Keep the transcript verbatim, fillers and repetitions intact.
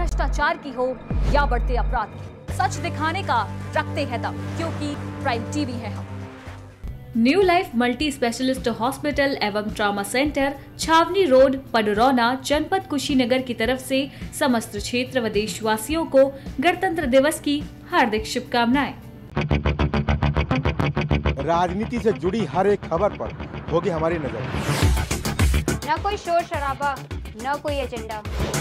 भ्रष्टाचार की हो या बढ़ते अपराध की, सच दिखाने का रखते हैं दम, क्योंकि प्राइम टीवी है हम। New Life multi specialist hospital एवं trauma centre, Chhawni road, Padrauna, जनपद कुशीनगर की तरफ से समस्त क्षेत्र व देशवासियों को गणतंत्र दिवस की हार्दिक शुभकामनाएं। राजनीति से जुड़ी हर एक खबर पर होगी हमारी नजर। न कोई शोर शराबा, न कोई एजेंडा,